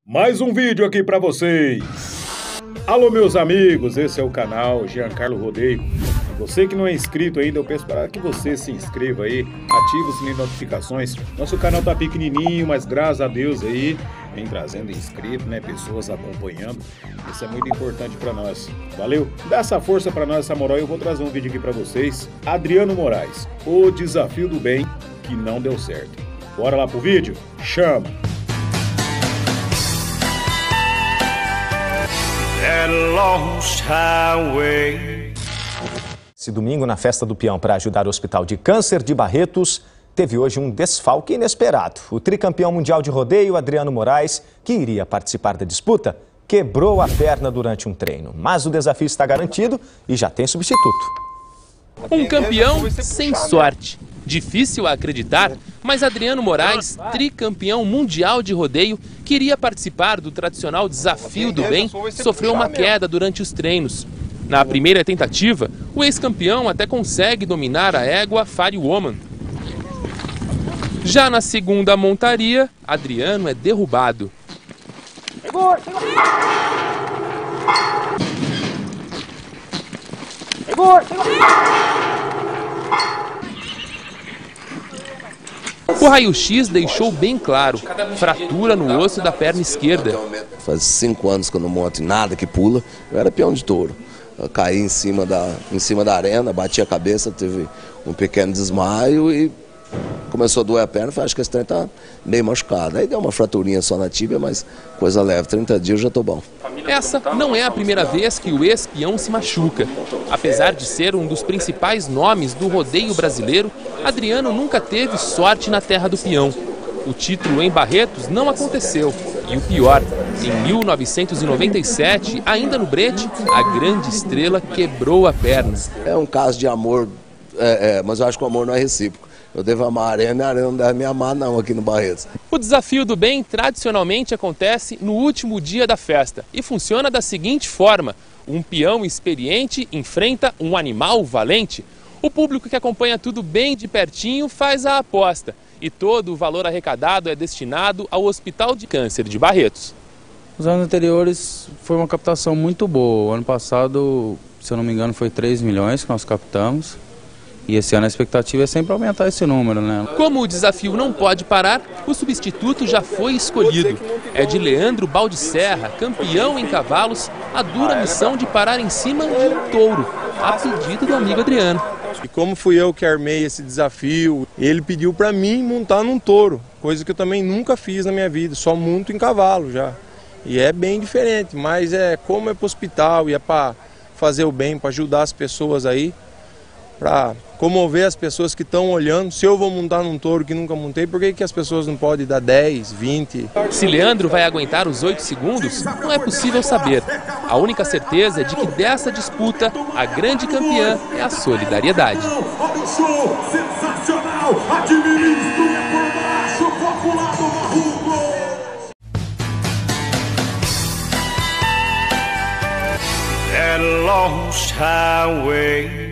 Mais um vídeo aqui para vocês. Alô meus amigos, esse é o canal Giancarlo Rodeio. Você que não é inscrito ainda, eu peço para que você se inscreva aí, ative o sininho de notificações. Nosso canal tá pequenininho, mas graças a Deus aí vem trazendo inscritos, né, pessoas acompanhando. Isso é muito importante para nós. Valeu? Dá essa força para nós, essa moral. Eu vou trazer um vídeo aqui para vocês. Adriano Moraes, o desafio do bem que não deu certo. Bora lá pro vídeo? Chama! Esse domingo, na Festa do Peão para ajudar o Hospital de Câncer de Barretos, teve hoje um desfalque inesperado. O tricampeão mundial de rodeio, Adriano Moraes, que iria participar da disputa, quebrou a perna durante um treino. Mas o desafio está garantido e já tem substituto. Um campeão sem sorte. Difícil a acreditar, mas Adriano Moraes, tricampeão mundial de rodeio, que iria participar do tradicional Desafio do Bem, sofreu uma queda durante os treinos. Na primeira tentativa, o ex-campeão até consegue dominar a égua Firewoman. Já na segunda montaria, Adriano é derrubado. O raio-x deixou bem claro, fratura no osso da perna esquerda. Faz 5 anos que eu não monto em nada que pula, eu era peão de touro. Eu caí em cima da arena, bati a cabeça, teve um pequeno desmaio e começou a doer a perna. Falei, acho que esse trem está meio machucado. Aí deu uma fraturinha só na tíbia, mas coisa leve, 30 dias eu já estou bom. Essa não é a primeira vez que o ex-peão se machuca. Apesar de ser um dos principais nomes do rodeio brasileiro, Adriano nunca teve sorte na terra do peão. O título em Barretos não aconteceu. E o pior, em 1997, ainda no brete, a grande estrela quebrou a perna. É um caso de amor, mas eu acho que o amor não é recíproco. Eu devo amar a arena e a arena não deve me amar não aqui no Barretos. O Desafio do Bem tradicionalmente acontece no último dia da festa e funciona da seguinte forma: um peão experiente enfrenta um animal valente. O público que acompanha tudo bem de pertinho faz a aposta e todo o valor arrecadado é destinado ao Hospital de Câncer de Barretos. Os anos anteriores foi uma captação muito boa. O ano passado, se eu não me engano, foi 3 milhões que nós captamos. E esse ano a expectativa é sempre aumentar esse número, né? Como o desafio não pode parar, o substituto já foi escolhido. É de Leandro Baldicerra, campeão em cavalos, a dura missão de parar em cima de um touro, a pedido do amigo Adriano. E como fui eu que armei esse desafio, ele pediu para mim montar num touro, coisa que eu também nunca fiz na minha vida, só monto em cavalo já. E é bem diferente, mas como é para o hospital e é para fazer o bem, para ajudar as pessoas aí, para comover as pessoas que estão olhando. Se eu vou montar num touro que nunca montei, por que as pessoas não podem dar 10, 20? Se Leandro vai aguentar os 8 segundos, não é possível saber. A única certeza é de que dessa disputa, a grande campeã é a solidariedade. That lost highway